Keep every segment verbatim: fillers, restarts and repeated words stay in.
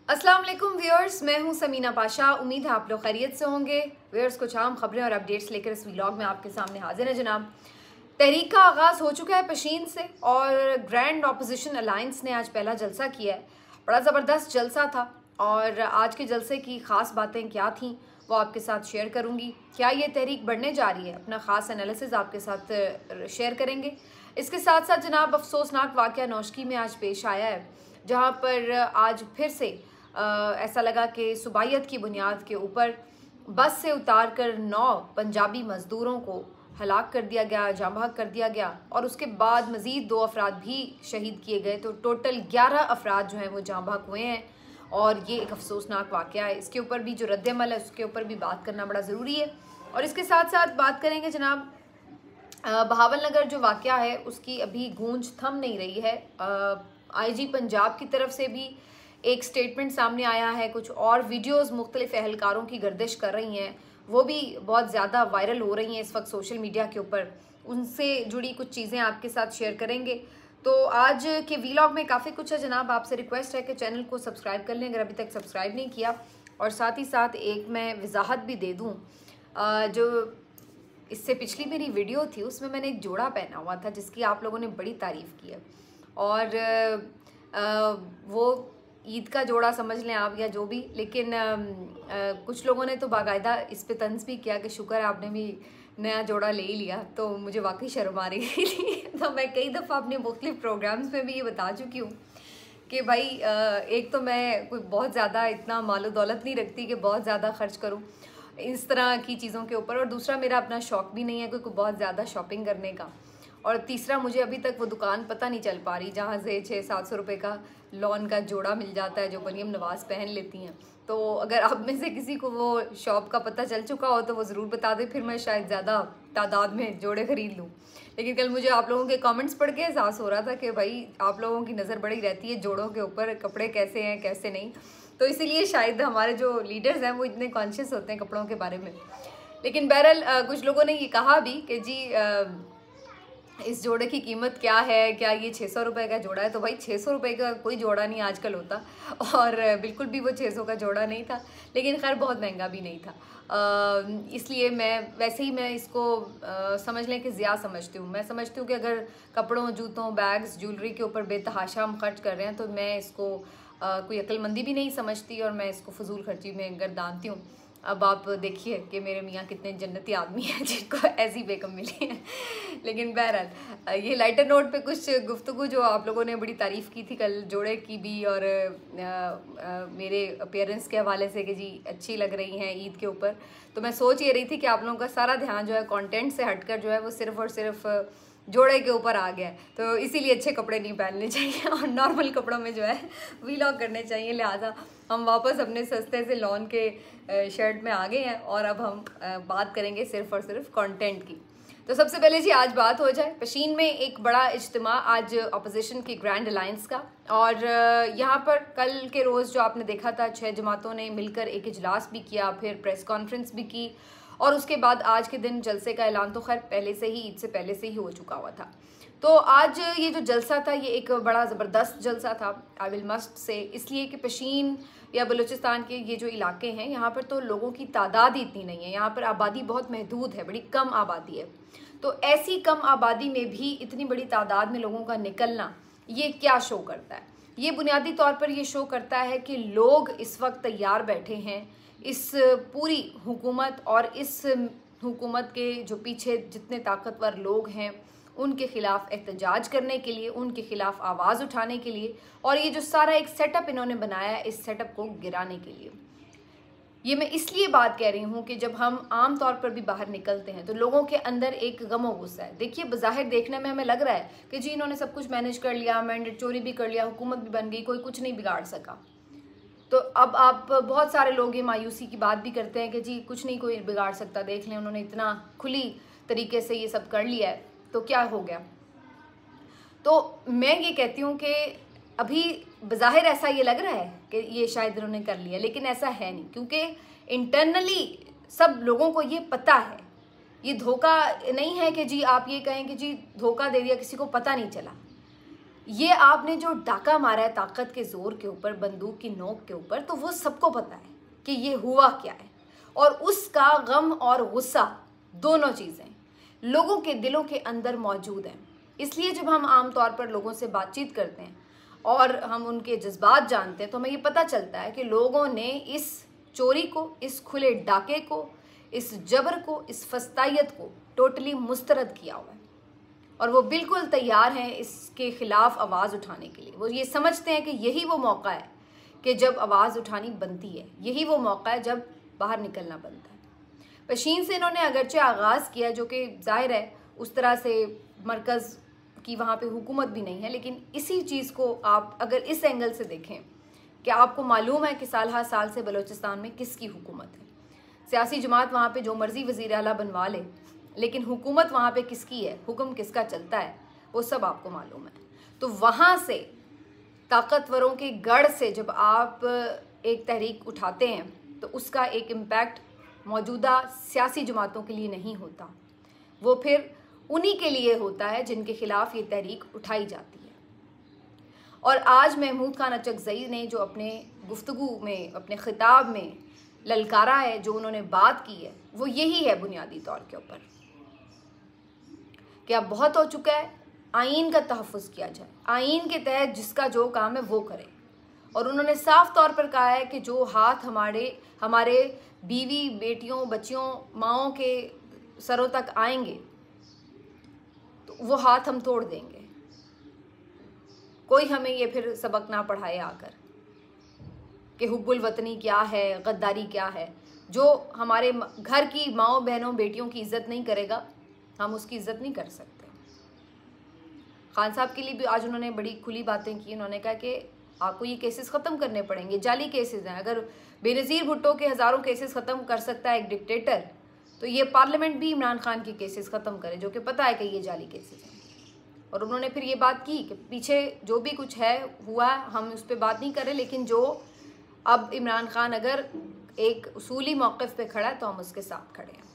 अस्सलाम वालेकुम व्यूअर्स, मैं हूं समीना पाशा। उम्मीद है आप लोग खैरियत से होंगे। व्यूअर्स, कुछ आम खबरें और अपडेट्स लेकर इस व्लॉग में आपके सामने हाजिर है जनाब। तहरीक का आगाज़ हो चुका है पशीन से और ग्रैंड ऑपोजिशन अलायंस ने आज पहला जलसा किया है। बड़ा ज़बरदस्त जलसा था और आज के जलसे की ख़ास बातें क्या थीं वो आपके साथ शेयर करूँगी। क्या ये तहरीक बढ़ने जा रही है, अपना ख़ास एनालिसिस आपके साथ शेयर करेंगे। इसके साथ साथ जनाब अफसोसनाक वाक़या नौशकी में आज पेश आया है, जहाँ पर आज फिर से आ, ऐसा लगा कि सुबाइयत की बुनियाद के ऊपर बस से उतार कर नौ पंजाबी मज़दूरों को हलाक कर दिया गया, जाँ बहक कर दिया गया और उसके बाद मज़ीद दो अफराद भी शहीद किए गए। तो टोटल ग्यारह अफराद जो हैं वो जाँ बहक हुए हैं और ये एक अफसोसनाक वाक़या है। इसके ऊपर भी जो रद्द-ए-अमल है उसके ऊपर भी बात करना बड़ा ज़रूरी है। और इसके साथ साथ बात करेंगे जनाब बहावल नगर जो वाक़या है उसकी अभी गूंज थम नहीं रही है। आई जी पंजाब की तरफ से भी एक स्टेटमेंट सामने आया है, कुछ और वीडियोस मुख्तलिफ अहलकारों की गर्दिश कर रही हैं, वो भी बहुत ज़्यादा वायरल हो रही हैं इस वक्त सोशल मीडिया के ऊपर। उनसे जुड़ी कुछ चीज़ें आपके साथ शेयर करेंगे। तो आज के वीलॉग में काफ़ी कुछ है जनाब। आपसे रिक्वेस्ट है कि चैनल को सब्सक्राइब कर लें अगर अभी तक सब्सक्राइब नहीं किया, और साथ ही साथ एक मैं वजाहत भी दे दूँ। जो इससे पिछली मेरी वीडियो थी उसमें मैंने एक जोड़ा पहना हुआ था जिसकी आप लोगों ने बड़ी तारीफ़ की है, और आ, वो ईद का जोड़ा समझ लें आप या जो भी, लेकिन आ, आ, कुछ लोगों ने तो बाकायदा इस पे तंज भी किया कि शुक्र है आपने भी नया जोड़ा ले ही लिया। तो मुझे वाकई शर्म आ रही थी। तो मैं कई दफ़ा अपने मुख्तलिफ प्रोग्राम्स में भी ये बता चुकी हूँ कि भाई आ, एक तो मैं कोई बहुत ज़्यादा इतना मालो दौलत नहीं रखती कि बहुत ज़्यादा खर्च करूँ इस तरह की चीज़ों के ऊपर, और दूसरा मेरा अपना शौक़ भी नहीं है कोई, कोई बहुत ज़्यादा शॉपिंग करने का, और तीसरा मुझे अभी तक वो दुकान पता नहीं चल पा रही जहाँ से छः सात सौ रुपये का लॉन का जोड़ा मिल जाता है जो मरियम नवाज़ पहन लेती हैं। तो अगर आप में से किसी को वो शॉप का पता चल चुका हो तो वो ज़रूर बता दें, फिर मैं शायद ज़्यादा तादाद में जोड़े ख़रीद लूँ। लेकिन कल मुझे आप लोगों के कमेंट्स पढ़ के एहसास हो रहा था कि भाई आप लोगों की नज़र बड़ी रहती है जोड़ों के ऊपर, कपड़े कैसे हैं कैसे नहीं, तो इसीलिए शायद हमारे जो लीडर्स हैं वो इतने कॉन्शियस होते हैं कपड़ों के बारे में। लेकिन बहरहाल कुछ लोगों ने ये कहा भी कि जी आ, इस जोड़े की कीमत क्या है, क्या ये छः सौ रुपये का जोड़ा है? तो भाई छः सौ रुपये का कोई जोड़ा नहीं आजकल होता, और बिल्कुल भी वो छः सौ का जोड़ा नहीं था, लेकिन खैर बहुत महंगा भी नहीं था। आ, इसलिए मैं वैसे ही मैं इसको आ, समझ लें कि ज़िया समझती हूँ। मैं समझती हूँ कि अगर कपड़ों, जूतों, बैग्स, ज्वेलरी के ऊपर बेतहाशा हम खर्च कर रहे हैं तो मैं इसको आ, कोई अक्लमंदी भी नहीं समझती और मैं इसको फजूल खर्ची में गर्दानती हूँ। अब आप देखिए कि मेरे मियाँ कितने जन्नती आदमी हैं जिनको ऐसी बेगम मिली है। लेकिन बहरहाल ये लाइटर नोट पे कुछ गुफ्तगू जो आप लोगों ने बड़ी तारीफ़ की थी कल जोड़े की भी, और आ, आ, मेरे अपीयरेंस के हवाले से कि जी अच्छी लग रही हैं ईद के ऊपर, तो मैं सोच ये रही थी कि आप लोगों का सारा ध्यान जो है कंटेंट से हटकर जो है वो सिर्फ़ और सिर्फ जोड़े के ऊपर आ गया है। तो इसीलिए अच्छे कपड़े नहीं पहनने चाहिए और नॉर्मल कपड़ों में जो है वीलॉग करने चाहिए। लिहाजा हम वापस अपने सस्ते से लॉन के शर्ट में आ गए हैं और अब हम बात करेंगे सिर्फ और सिर्फ कंटेंट की। तो सबसे पहले जी आज बात हो जाए पशीन में एक बड़ा इज्तिमा आज अपोजिशन की ग्रैंड अलायंस का, और यहाँ पर कल के रोज़ जो आपने देखा था छः जमातों ने मिलकर एक इजलास भी किया, फिर प्रेस कॉन्फ्रेंस भी की, और उसके बाद आज के दिन जलसे का ऐलान तो खैर पहले से ही ईद से पहले से ही हो चुका हुआ था। तो आज ये जो जलसा था ये एक बड़ा ज़बरदस्त जलसा था, आई विल मस्ट से, इसलिए कि पशीन या बलूचिस्तान के ये जो इलाके हैं यहाँ पर तो लोगों की तादाद ही इतनी नहीं है, यहाँ पर आबादी बहुत महदूद है, बड़ी कम आबादी है। तो ऐसी कम आबादी में भी इतनी बड़ी तादाद में लोगों का निकलना ये क्या शो करता है? ये बुनियादी तौर पर ये शो करता है कि लोग इस वक्त तैयार बैठे हैं इस पूरी हुकूमत और इस हुकूमत के जो पीछे जितने ताकतवर लोग हैं उनके ख़िलाफ़ एहतजाज करने के लिए, उनके ख़िलाफ़ आवाज़ उठाने के लिए, और ये जो सारा एक सेटअप इन्होंने बनाया है इस सेटअप को गिराने के लिए। ये मैं इसलिए बात कह रही हूँ कि जब हम आम तौर पर भी बाहर निकलते हैं तो लोगों के अंदर एक गम व गुस्सा है। देखिए बज़ाहिर देखने में हमें लग रहा है कि जी इन्होंने सब कुछ मैनेज कर लिया, मैंडेट चोरी भी कर लिया, हुकूमत भी बन गई, कोई कुछ नहीं बिगाड़ सका। तो अब आप बहुत सारे लोग ये मायूसी की बात भी करते हैं कि जी कुछ नहीं कोई बिगाड़ सकता, देख लें उन्होंने इतना खुली तरीके से ये सब कर लिया है तो क्या हो गया। तो मैं ये कहती हूँ कि अभी बज़ाहिर ऐसा ये लग रहा है कि ये शायद इन्होंने कर लिया, लेकिन ऐसा है नहीं, क्योंकि इंटरनली सब लोगों को ये पता है। ये धोखा नहीं है कि जी आप ये कहें कि जी धोखा दे दिया, किसी को पता नहीं चला। ये आपने जो डाका मारा है ताकत के ज़ोर के ऊपर, बंदूक की नोक के ऊपर, तो वो सबको पता है कि ये हुआ क्या है। और उसका गम और गुस्सा दोनों चीज़ें लोगों के दिलों के अंदर मौजूद हैं। इसलिए जब हम आम तौर पर लोगों से बातचीत करते हैं और हम उनके जज्बात जानते हैं तो हमें ये पता चलता है कि लोगों ने इस चोरी को, इस खुले डाके को, इस जबर को, इस फस्तायत को टोटली मुस्तरद किया हुआ है और वो बिल्कुल तैयार हैं इसके ख़िलाफ़ आवाज़ उठाने के लिए। वो ये समझते हैं कि यही वो मौका है कि जब आवाज़ उठानी बनती है, यही वो मौका है जब बाहर निकलना बनता है। पशीन से इन्होंने अगरचे आगाज़ किया, जो कि ज़ाहिर है उस तरह से मरकज़ की वहाँ पे हुकूमत भी नहीं है, लेकिन इसी चीज़ को आप अगर इस एंगल से देखें कि आपको मालूम है कि साल हर साल से बलूचिस्तान में किसकी हुकूमत है। सियासी जमात वहाँ पे जो मर्ज़ी वज़ीर आला बनवा ले, लेकिन हुकूमत वहाँ पे किसकी है, हुक्म किसका चलता है, वो सब आपको मालूम है। तो वहाँ से ताकतवरों के गढ़ से जब आप एक तहरीक उठाते हैं तो उसका एक इम्पैक्ट मौजूदा सियासी जमातों के लिए नहीं होता, वो फिर उन्हीं के लिए होता है जिनके ख़िलाफ़ ये तहरीक उठाई जाती है। और आज महमूद खान अचकज़ई ने जो अपने गुफ्तगू में, अपने ख़िताब में ललकारा है, जो उन्होंने बात की है, वो यही है बुनियादी तौर के ऊपर कि अब बहुत हो चुका है, आइन का तहफ़्फ़ुज़ किया जाए, आइन के तहत जिसका जो काम है वो करे। और उन्होंने साफ तौर पर कहा है कि जो हाथ हमारे हमारे बीवी, बेटियों, बच्चियों, माओं के सरों तक आएंगे तो वो हाथ हम तोड़ देंगे। कोई हमें ये फिर सबक ना पढ़ाए आकर कि हुब्बुल वतनी क्या है, गद्दारी क्या है। जो हमारे घर की माओ, बहनों, बेटियों की इज़्ज़त नहीं करेगा, हम उसकी इज़्ज़त नहीं कर सकते। खान साहब के लिए भी आज उन्होंने बड़ी खुली बातें की। उन्होंने कहा कि आपको ये केसेस ख़त्म करने पड़ेंगे, जाली केसेस हैं। अगर बेनज़ीर भुट्टो के हज़ारों केसेस ख़त्म कर सकता है एक डिक्टेटर, तो ये पार्लियामेंट भी इमरान खान के केसेस ख़त्म करे, जो कि पता है कि ये जाली केसेस हैं। और उन्होंने फिर ये बात की कि पीछे जो भी कुछ है हुआ, हम उस पर बात नहीं करें, लेकिन जो अब इमरान खान अगर एक उसूली मौक़िफ़ पे खड़ा है तो हम उसके साथ खड़े हैं।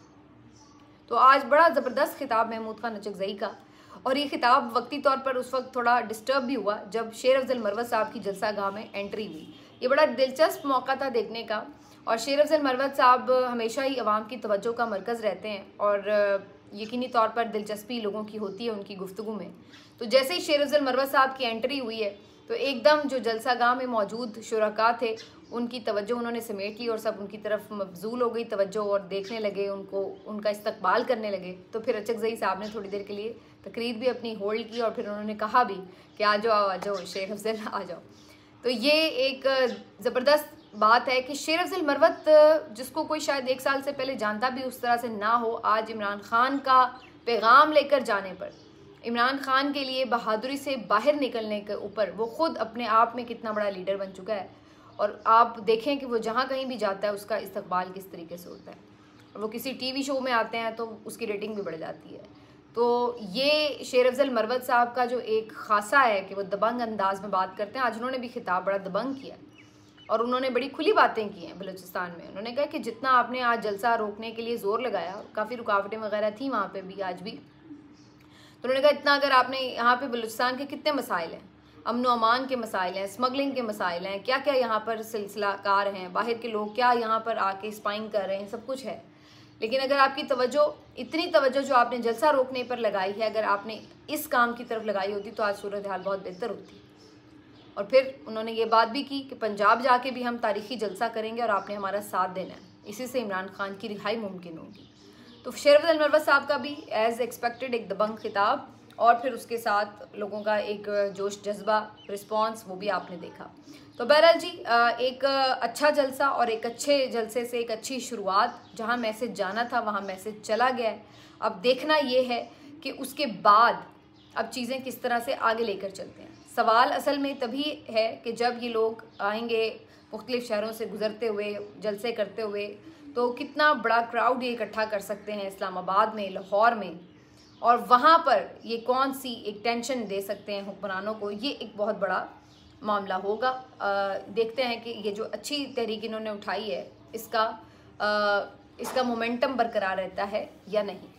तो आज बड़ा ज़बरदस्त खिताब महमूद खान अचकज़ई का, और ये खिताब वक्ती तौर पर उस वक्त थोड़ा डिस्टर्ब भी हुआ जब शेर अफजल मरवत साहब की जलसा गाह में एंट्री हुई। ये बड़ा दिलचस्प मौका था देखने का, और शेर अफजल मरवत साहब हमेशा ही अवाम की तवज्जो का मरकज़ रहते हैं और यकीनी तौर पर दिलचस्पी लोगों की होती है उनकी गुफ्तगू में। तो जैसे ही शेर अफजल मरवत साहब की एंट्री हुई है तो एकदम जो जलसा गाह में मौजूद शुरका थे उनकी तवज्जो उन्होंने समेट ली और सब उनकी तरफ मबजूल हो गई तवज्जो, और देखने लगे उनको, उनका इस्तकबाल करने लगे। तो फिर अचकज़ई साहब ने थोड़ी देर के लिए तकरीर भी अपनी होल्ड की और फिर उन्होंने कहा भी कि आ जाओ आ जाओ शेर अफजल आ जाओ। तो ये एक ज़बरदस्त बात है कि शेर अफजल मरवत, जिसको कोई शायद एक साल से पहले जानता भी उस तरह से ना हो, आज इमरान खान का पैगाम लेकर जाने पर, इमरान खान के लिए बहादुरी से बाहर निकलने के ऊपर वो ख़ुद अपने आप में कितना बड़ा लीडर बन चुका है। और आप देखें कि वो जहाँ कहीं भी जाता है उसका इस्तकबाल किस तरीके से होता है, और वो किसी टीवी शो में आते हैं तो उसकी रेटिंग भी बढ़ जाती है। तो ये शेर अफजल मरवत साहब का जो एक खासा है कि वो दबंग अंदाज में बात करते हैं। आज उन्होंने भी खिताब बड़ा दबंग किया और उन्होंने बड़ी खुली बातें की हैं बलूचिस्तान में। उन्होंने कहा कि जितना आपने आज जलसा रोकने के लिए ज़ोर लगाया, काफ़ी रुकावटें वगैरह थी वहाँ पे भी, आज भी, तो उन्होंने कहा इतना अगर आपने यहाँ पे बलूचिस्तान के कितने मसाइल हैं, अमन व अमान के मसाइल हैं, स्मगलिंग के मसाइल हैं, क्या क्या यहाँ पर सिलसिला कार हैं, बाहर के लोग क्या यहाँ पर आके स्पाइंग कर रहे हैं, सब कुछ है। लेकिन अगर आपकी तवज्जो, इतनी तवज्जो जो आपने जलसा रोकने पर लगाई है, अगर आपने इस काम की तरफ लगाई होती तो आज सूरत हाल बहुत बेहतर होती। और फिर उन्होंने ये बात भी की कि पंजाब जाके भी हम तारीखी जलसा करेंगे और आपने हमारा साथ देना है, इसी से इमरान खान की रिहाई मुमकिन होगी। तो शेर अफजल मरवत साहब का भी एज एक्सपेक्टेड एक दबंग खिताब, और फिर उसके साथ लोगों का एक जोश जज्बा रिस्पांस, वो भी आपने देखा। तो बहरहाल जी, एक अच्छा जलसा और एक अच्छे जलसे से एक अच्छी शुरुआत, जहां मैसेज जाना था वहां मैसेज चला गया है। अब देखना ये है कि उसके बाद अब चीज़ें किस तरह से आगे लेकर चलते हैं। सवाल असल में तभी है कि जब ये लोग आएंगे मुख्तलिफ़ शहरों से गुज़रते हुए, जलसे करते हुए, तो कितना बड़ा क्राउड ये इकट्ठा कर सकते हैं इस्लामाबाद में, लाहौर में, और वहाँ पर ये कौन सी एक टेंशन दे सकते हैं हुक्मरानों को, ये एक बहुत बड़ा मामला होगा। आ, देखते हैं कि ये जो अच्छी तहरीक इन्होंने उठाई है इसका आ, इसका मोमेंटम बरकरार रहता है या नहीं।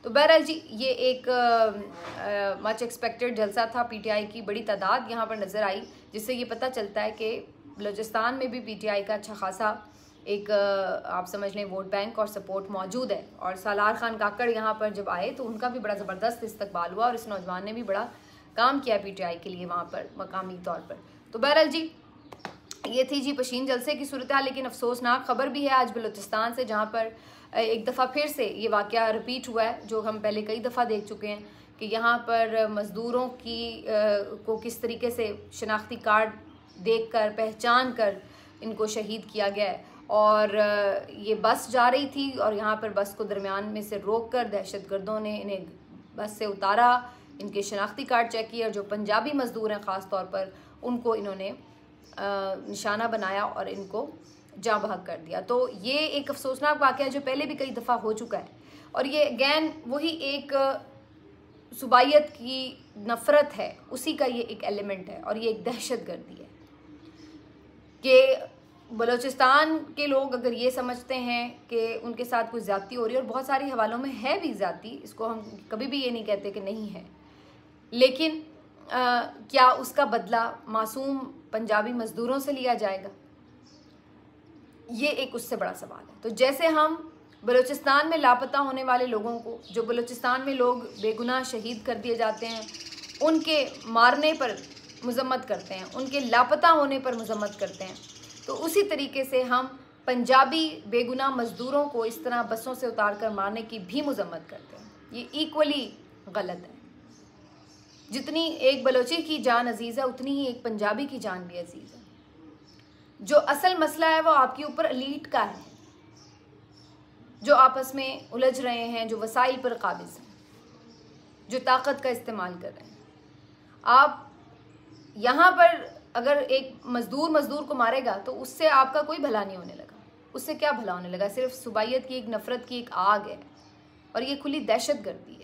तो बहरहाल जी ये एक मच एक्सपेक्टेड जलसा था। पीटीआई की बड़ी तादाद यहाँ पर नज़र आई, जिससे ये पता चलता है कि बलूचिस्तान में भी पीटीआई का अच्छा खासा एक आप समझ लें वोट बैंक और सपोर्ट मौजूद है। और सालार खान काकड़ यहाँ पर जब आए तो उनका भी बड़ा ज़बरदस्त इस्तकबाल हुआ और इस नौजवान ने भी बड़ा काम किया पीटीआई के लिए वहाँ पर मकामी तौर पर। तो बहरहाल जी ये थी जी पशीन जलसे की सूरत हाल। लेकिन अफसोसनाक खबर भी है आज बलूचिस्तान से, जहाँ पर एक दफ़ा फिर से ये वाक़या रिपीट हुआ है जो हम पहले कई दफ़ा देख चुके हैं कि यहाँ पर मज़दूरों की को किस तरीके से शनाख्ती कार्ड देखकर पहचान कर इनको शहीद किया गया है। और ये बस जा रही थी और यहाँ पर बस को दरमियान में से रोक कर दहशतगर्दों ने इन्हें बस से उतारा, इनके शनाख्ती कार्ड चेक किए और जो पंजाबी मज़दूर हैं ख़ास तौर पर उनको इन्होंने निशाना बनाया और इनको जाँ बहक कर दिया। तो ये एक अफसोसनाक वाक़या जो पहले भी कई दफ़ा हो चुका है और ये अगैन वही एक सुबाइयत की नफ़रत है, उसी का ये एक एलिमेंट है और ये एक दहशत गर्दी है कि बलूचिस्तान के लोग अगर ये समझते हैं कि उनके साथ कोई ज़्यादती हो रही है, और बहुत सारे हवालों में है भी ज़्यादती, इसको हम कभी भी ये नहीं कहते कि नहीं है, लेकिन आ, क्या उसका बदला मासूम पंजाबी मज़दूरों से लिया जाएगा? ये एक उससे बड़ा सवाल है। तो जैसे हम बलूचिस्तान में लापता होने वाले लोगों को, जो बलूचिस्तान में लोग बेगुनाह शहीद कर दिए जाते हैं, उनके मारने पर मजम्मत करते हैं, उनके लापता होने पर मजम्मत करते हैं, तो उसी तरीके से हम पंजाबी बेगुनाह मज़दूरों को इस तरह बसों से उतार कर मारने की भी मजम्मत करते हैं। ये इक्वली गलत है। जितनी एक बलोची की जान अजीज़ है उतनी ही एक पंजाबी की जान भी अजीज़ है। जो असल मसला है वो आपके ऊपर एलीट का है, जो आपस में उलझ रहे हैं, जो वसाइल पर काबिज हैं, जो ताकत का इस्तेमाल कर रहे हैं। आप यहाँ पर अगर एक मज़दूर मज़दूर को मारेगा तो उससे आपका कोई भला नहीं होने लगा। उससे क्या भला होने लगा? सिर्फ सुबाइयत की एक नफ़रत की एक आग है और ये खुली दहशत गर्दी है।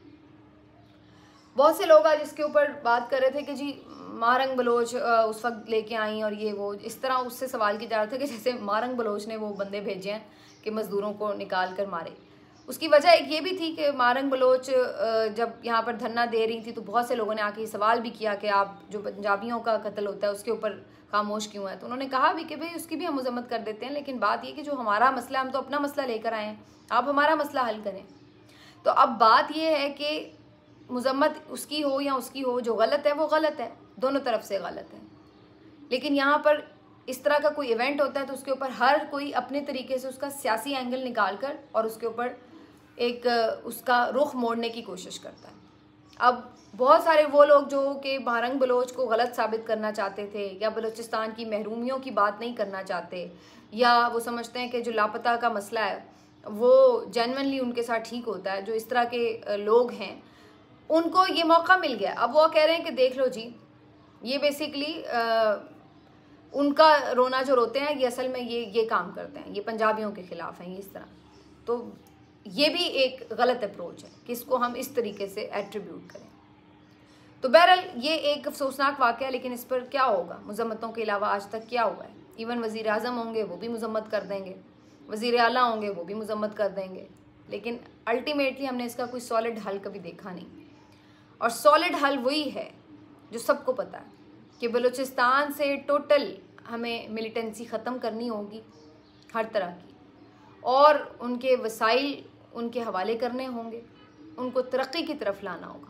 बहुत से लोग आज इसके ऊपर बात कर रहे थे कि जी मारंग बलोच उस वक्त लेके आई और ये वो, इस तरह उससे सवाल किया जा रहा था कि जैसे मारंग बलोच ने वो बंदे भेजे हैं कि मज़दूरों को निकाल कर मारे। उसकी वजह एक ये भी थी कि मारंग बलोच जब यहाँ पर धरना दे रही थी तो बहुत से लोगों ने आके सवाल भी किया कि आप जो पंजाबियों का कत्ल होता है उसके ऊपर खामोश क्यों है। तो उन्होंने कहा भी कि भाई उसकी भी हम मजम्मत कर देते हैं, लेकिन बात ये कि जो हमारा मसला, हम तो अपना मसला लेकर आए हैं, आप हमारा मसला हल करें। तो अब बात यह है कि मजम्मत उसकी हो या उसकी हो, जो गलत है वो गलत है, दोनों तरफ से गलत है। लेकिन यहाँ पर इस तरह का कोई इवेंट होता है तो उसके ऊपर हर कोई अपने तरीके से उसका सियासी एंगल निकाल कर और उसके ऊपर एक उसका रुख मोड़ने की कोशिश करता है। अब बहुत सारे वो लोग जो कि मारंग बलोच को गलत साबित करना चाहते थे या बलूचिस्तान की महरूमियों की बात नहीं करना चाहते, या वो समझते हैं कि जो लापता का मसला है वो जेन्युइनली उनके साथ ठीक होता है, जो इस तरह के लोग हैं उनको ये मौका मिल गया। अब वो कह रहे हैं कि देख लो जी, ये बेसिकली उनका रोना जो रोते हैं ये असल में ये ये काम करते हैं, ये पंजाबियों के ख़िलाफ़ हैं, ये इस तरह। तो ये भी एक गलत अप्रोच है कि इसको हम इस तरीके से एट्रीब्यूट करें। तो बहरहाल ये एक अफसोसनाक वाक़या है, लेकिन इस पर क्या होगा? मजम्मतों के अलावा आज तक क्या हुआ है? इवन वज़ीर आज़म होंगे वो भी मजम्मत कर देंगे, वज़ीर आला होंगे वो भी मजम्मत कर देंगे, लेकिन अल्टीमेटली हमने इसका कोई सॉलिड हल कभी देखा नहीं। और सॉलिड हल वही है जो सबको पता है कि बलूचिस्तान से टोटल हमें मिलिटेंसी ख़त्म करनी होगी हर तरह की, और उनके वसाइल उनके हवाले करने होंगे, उनको तरक्की की तरफ लाना होगा,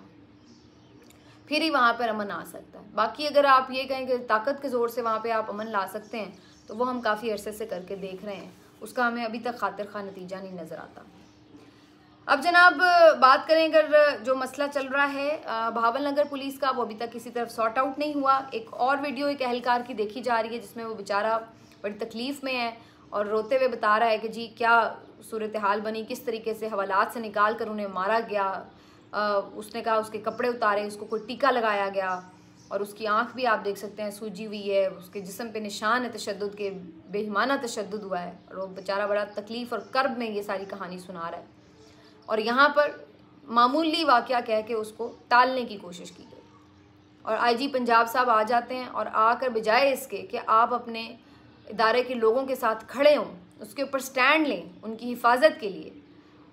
फिर ही वहाँ पर अमन आ सकता है। बाकी अगर आप ये कहें कि ताकत के ज़ोर से वहाँ पे आप अमन ला सकते हैं तो वो हम काफ़ी अरसे से करके देख रहे हैं, उसका हमें अभी तक खातिर खा नतीजा नहीं नज़र आता। अब जनाब बात करें अगर जो मसला चल रहा है भावल नगर पुलिस का, वो अभी तक किसी तरफ सॉर्ट आउट नहीं हुआ। एक और वीडियो एक अहलकार की देखी जा रही है जिसमें वो बेचारा बड़ी तकलीफ़ में है और रोते हुए बता रहा है कि जी क्या सूरत हाल बनी, किस तरीके से हवालात से निकाल कर उन्हें मारा गया। आ, उसने कहा उसके कपड़े उतारे, उसको कोई टीका लगाया गया और उसकी आंख भी आप देख सकते हैं सूजी हुई है, उसके जिस्म पे निशान है तशद्दुद के, बेईमाना तशद्दुद हुआ है और वो बेचारा बड़ा तकलीफ़ और कर्ब में ये सारी कहानी सुना रहा है। और यहाँ पर मामूली वाक़या कह के उसको टालने की कोशिश की गई और आईजी पंजाब साहब आ जाते हैं और आकर बजाय इसके कि आप अपने इदारे के लोगों के साथ खड़े हों, उसके ऊपर स्टैंड लें उनकी हिफाजत के लिए,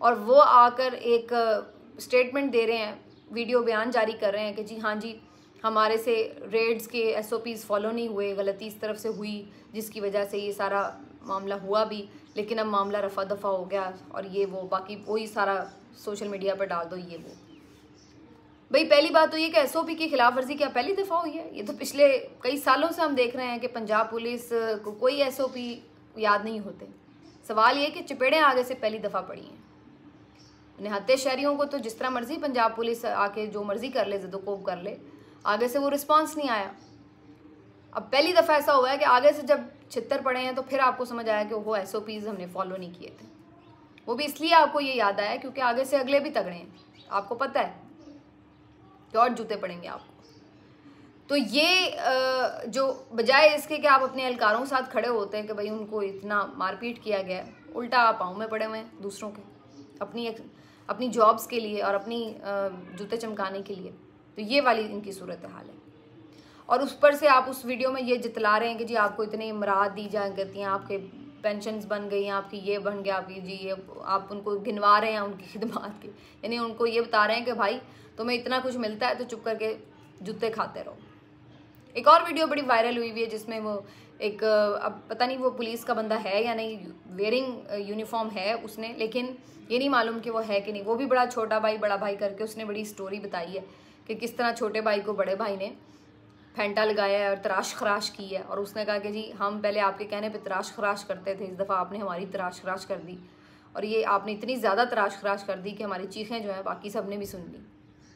और वो आकर एक स्टेटमेंट दे रहे हैं, वीडियो बयान जारी कर रहे हैं कि जी हाँ जी हमारे से रेड्स के एस ओ पीज़ फॉलो नहीं हुए, गलती इस तरफ से हुई जिसकी वजह से ये सारा मामला हुआ भी, लेकिन अब मामला रफ़ा दफ़ा हो गया और ये वो बाकी वही सारा सोशल मीडिया पर डाल दो ये वो। भाई पहली बात तो ये कि एस ओ पी की खिलाफ वर्जी क्या पहली दफ़ा हुई है? ये तो पिछले कई सालों से हम देख रहे हैं कि पंजाब पुलिस को कोई एस ओ पी याद नहीं होते। सवाल ये कि चपेड़ें आगे से पहली दफ़ा पड़ी हैं। निहत्ते शहरियों को तो जिस तरह मर्जी पंजाब पुलिस आके जो मर्जी कर ले, ज़िद्दोकोब कर ले, आगे से वो रिस्पांस नहीं आया। अब पहली दफ़ा ऐसा हुआ है कि आगे से जब छितर पड़े हैं तो फिर आपको समझ आया कि वो एस ओ पीज़ हमने फॉलो नहीं किए थे। वो भी इसलिए आपको ये याद आया क्योंकि आगे से अगले भी तगड़े हैं, आपको पता है कि और जूते पड़ेंगे आपको। तो ये जो बजाय इसके कि आप अपने एहलकारों के साथ खड़े होते हैं कि भाई उनको इतना मारपीट किया गया, उल्टा आप पाँव में पड़े हुए हैं दूसरों के, अपनी अपनी जॉब्स के लिए और अपनी जूते चमकाने के लिए। तो ये वाली इनकी सूरत हाल है। और उस पर से आप उस वीडियो में ये जितला रहे हैं कि जी आपको इतनी इमरात दी जा करती हैं, आपके पेंशन्स बन गई हैं, आपकी ये बन गया, आपकी जी ये, आप उनको गिनवा रहे हैं उनकी खिदमत की, यानी उनको ये बता रहे हैं कि भाई तुम्हें इतना कुछ मिलता है तो चुप करके जूते खाते रहो। एक और वीडियो बड़ी वायरल हुई हुई है जिसमें वो एक, अब पता नहीं वो पुलिस का बंदा है या नहीं, वेयरिंग यूनिफॉर्म है उसने, लेकिन ये नहीं मालूम कि वो है कि नहीं। वो भी बड़ा छोटा भाई बड़ा भाई करके उसने बड़ी स्टोरी बताई है कि किस तरह छोटे भाई को बड़े भाई ने फेंटा लगाया है और तराश खराश की है। और उसने कहा कि जी हम पहले आपके कहने पे तराश खराश करते थे, इस दफ़ा आपने हमारी तराश खराश कर दी और ये आपने इतनी ज़्यादा तराश खराश कर दी कि हमारी चीखें जो हैं बाकी सब ने भी सुन ली।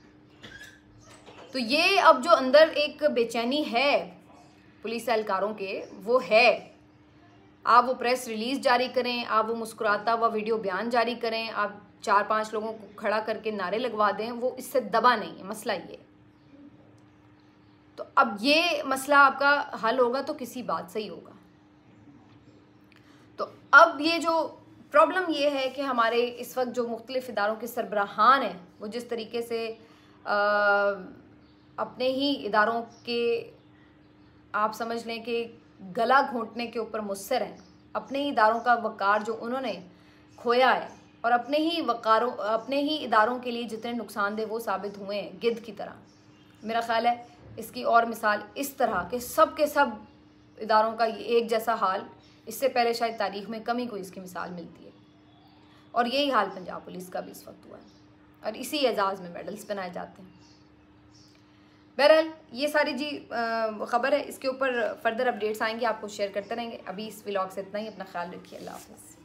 तो ये अब जो अंदर एक बेचैनी है पुलिस एहलकारों के, वो है। आप वो प्रेस रिलीज़ जारी करें, आप वो मुस्कुराता हुआ वीडियो बयान जारी करें, आप चार पांच लोगों को खड़ा करके नारे लगवा दें, वो इससे दबा नहीं है। मसला ये, तो अब ये मसला आपका हल होगा तो किसी बात से ही होगा। तो अब ये जो प्रॉब्लम ये है कि हमारे इस वक्त जो मुख्तलिफ इदारों के सरबराहान हैं वो जिस तरीके से आ, अपने ही इदारों के आप समझ लें कि गला घोंटने के ऊपर मुस्सर हैं, अपने ही इदारों का वक़ार जो उन्होंने खोया है और अपने ही वक़ारों अपने ही इदारों के लिए जितने नुकसानदेह वो साबित हुए हैं गिद्ध की तरह। मेरा ख़्याल है इसकी और मिसाल इस तरह के सब के सब इदारों का एक जैसा हाल इससे पहले शायद तारीख़ में कम ही कोई इसकी मिसाल मिलती है। और यही हाल पंजाब पुलिस का भी इस वक्त हुआ है और इसी एजाज़ में मेडल्स बनाए जाते हैं। बहरहाल ये सारी जी ख़बर है, इसके ऊपर फर्दर अपडेट्स आएंगे, आपको शेयर करते रहेंगे। अभी इस व्लॉग से इतना ही, अपना ख्याल रखिए, अल्लाह हाफ़िज़।